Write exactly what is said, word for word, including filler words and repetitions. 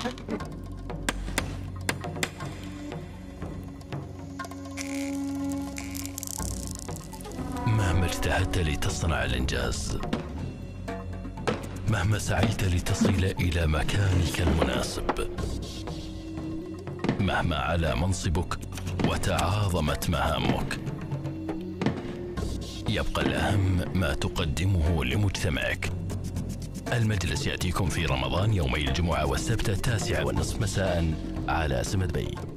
مهما اجتهدت لتصنع الإنجاز، مهما سعيت لتصل إلى مكانك المناسب، مهما علا منصبك وتعاظمت مهامك، يبقى الأهم ما تقدمه لمجتمعك. المجلس يأتيكم في رمضان يومي الجمعة والسبت التاسعة والنصف مساء على سمد بي.